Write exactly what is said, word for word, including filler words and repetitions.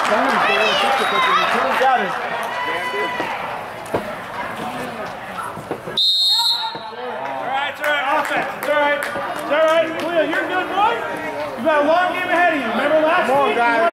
Got it. All right, it's all right. Offense. It's all right. It's all right. Cleo, you're good, boy. You got a long game ahead of you. Remember last week?